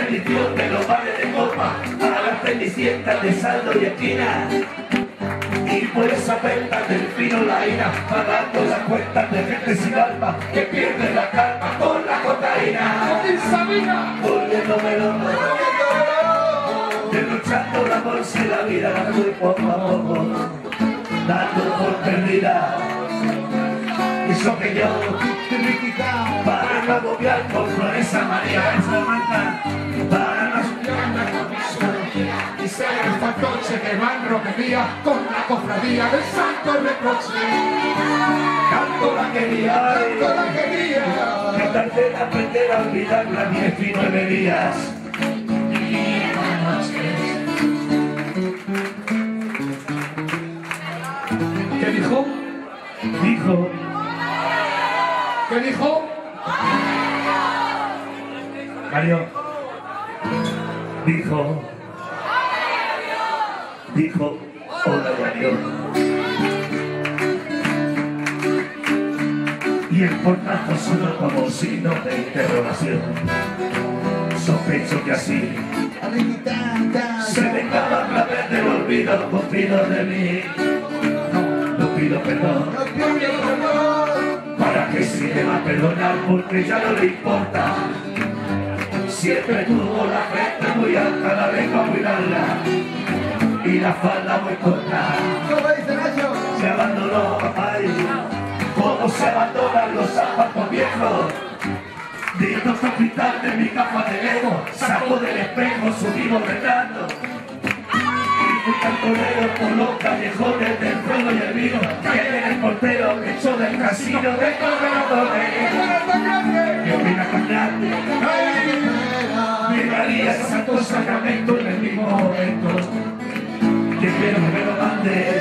bendición de los bares de copa, a las cenicientas de saldo y esquina. Y por esa venta del fino la ira, pagando las cuentas de gente sin alma que pierde la calma con la cocaína. Volviéndome loco, derrochando la bolsa y la vida, la doy poco a poco, dando por perdida. Eso que yo, para no agobiar con flores amarillas, para no asustarme con mi soledad y ser el fantoche que va en romería con la cofradía del santo reproche. Canto la quería, que tardé en aprender a olvidar las 19 días. ¿Qué dijo? Dijo. ¿Qué dijo? Mario. Dijo, hola Mario. Y el portazo sonó como signo de interrogación. Sospecho que así se vengaba a través del olvido, confido de mí. No pido perdón. ¿Para qué si me va a perdonar? Porque ya no le importa. Siempre tuvo la frente muy alta, la lengua muy larga y la falda muy corta. Se abandonó, ay, como se abandonan los zapatos viejos. Dios hospital de mi capa de Lego, saco del espejo su vivo retrato. Y fui cantonero por los callejones del Fuego y el Vigo, que era el portero que echó del casino de Corredores. Que opina con nadie, miraría el Santo Sacramento en el mismo momento. Que quiero que me lo mande